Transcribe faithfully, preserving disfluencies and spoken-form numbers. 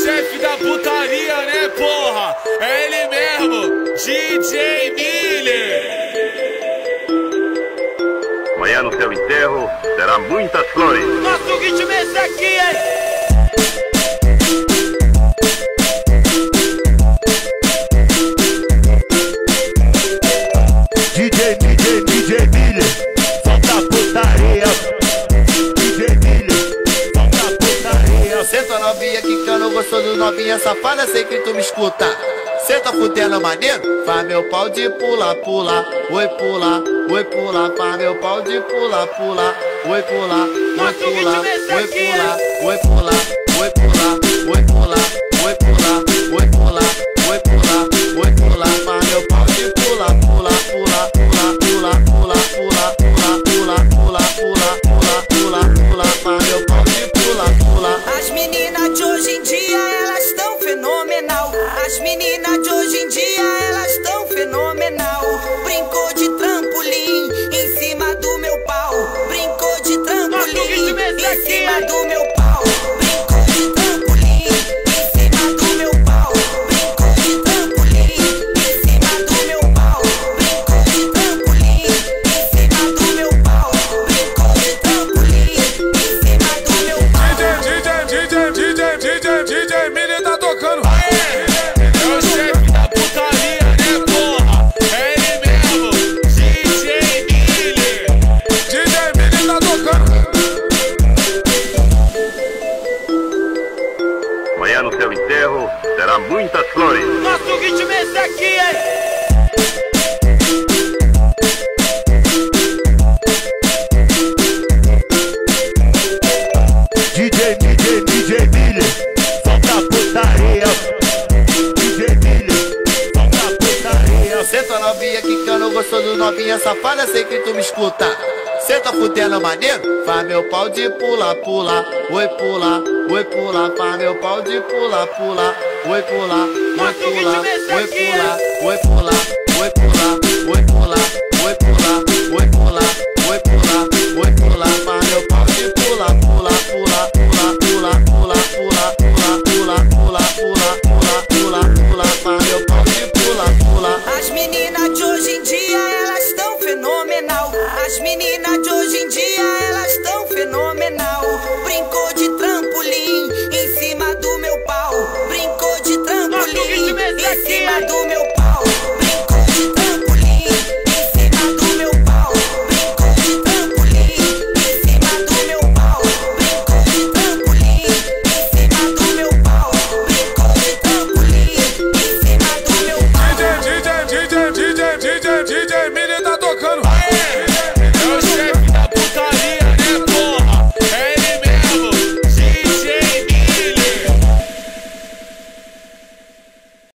chefe da putaria, né, porra? É ele mesmo, D J Miller. Amanhã no seu enterro terá muitas flores. Nosso ritmo é esse aqui, hein? D J, D J, D J Miller, solta a putaria. D J Miller, solta a putaria. Senta novinha quicando, gostoso novinha safada, sei que tu me escuta. Senta fudendo maneiro, faz meu pau de pula, pula. Oi pula, oi pula, faz meu pau de pula, pula. Oi pula, oi pula, oi pula, oi pula, oi pula, oi pula, oi pula, oi pula, oi pula, oi pula, faz meu pau de pula, pula, pula, pula, pula, pula, pula, pula, pula, pula, pula, pula, pula, pula, faz meu pau de pula, pula. As meninas de hoje em dia, elas tão fenomenal. As meninas de hoje em dia, elas tão fenomenal. Brincou de trampolim em cima do meu pau. Brincou de trampolim em cima do meu pau. Brincou de trampolim em cima do meu pau. Brincou de trampolim em cima do meu pau. Brincou de trampolim em cima do meu pau. Brincou de trampolim em cima do meu pau. D J, D J, D J, D J, D J Miller tá tocando. É o chefe da putaria, né, porra? É ele mesmo, D J Miller. D J Miller tá tocando. Amanhã no seu enterro terá muitas flores. Nosso ritmo é esse aqui, hein? D J, D J, D J Miller, solta a putaria. D J Miller, solta a putaria. Senta novinha quicando, gostoso novinha safada, sei que tu me escuta. Senta fudendo maneiro, faz meu pau de pula, pula. Oi pula, oi pula, faz meu pau de pula, pula. Oi pula, oi pula, oi pula, oi pula, oi pula, oi pula, oi pula, oi pula, oi pula, oi pula, faz meu pau de pula, pula, pula, pula, pula, pula, pula, pula, pula, pula, pula, pula, pula, pula, faz meu pau de pula, pula. As meninas de hoje em dia, elas tão fenomenal. As meninas de hoje em dia, elas tão fenomenal. Brincou de trampolim em cima do meu pau. Brincou de trampolim em cima do meu